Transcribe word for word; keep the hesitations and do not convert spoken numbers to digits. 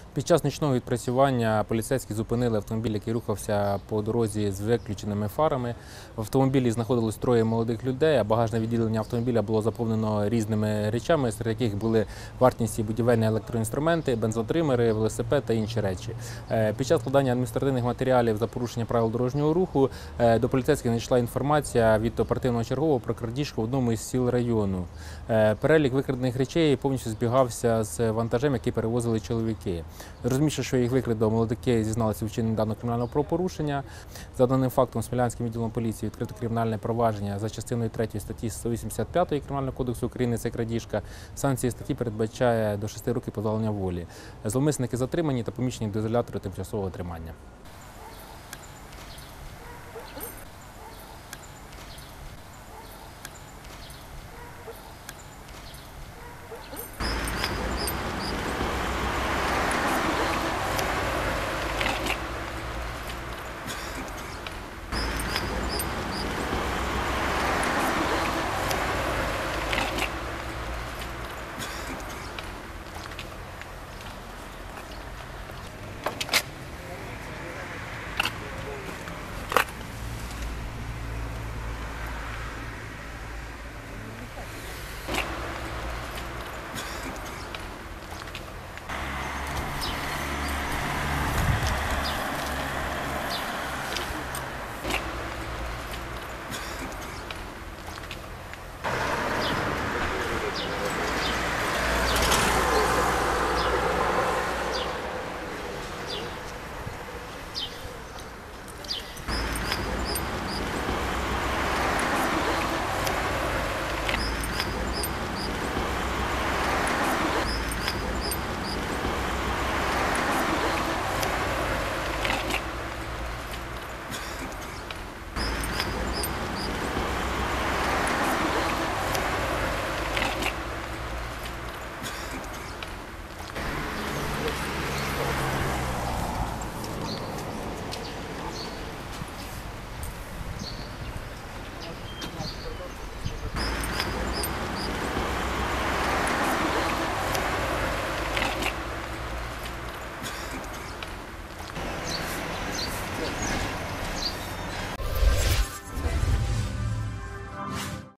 Під час нічного відпрацювання поліцейські зупинили автомобіль, який рухався по дорозі з виключеними фарами. В автомобілі знаходилось троє молодих людей, а багажне відділення автомобіля було заповнено різними речами, серед яких були вартісні будівельні електроінструменти, бензотримери, велосипед та інші речі. Під час складання адміністративних матеріалів за порушення правил дорожнього руху до поліцейських надійшла інформація від оперативного чергового про крадіжку в одному із сіл району. Перелік викрадених речей повністю збігався з вантажем, який перевозили чоловіки. Розуміючи, що їх викрадено, молодики зізналися у вчиненні даного кримінального правопорушення. За даним фактом Смілянським відділом поліції відкрито кримінальне провадження за частиною третьої статті сто вісімдесят п'ять Кримінального кодексу України «Це крадіжка». Санкції статті передбачає до шести років позбавлення волі. Зловмисники затримані та поміщені до ізолятору тимчасового тримання.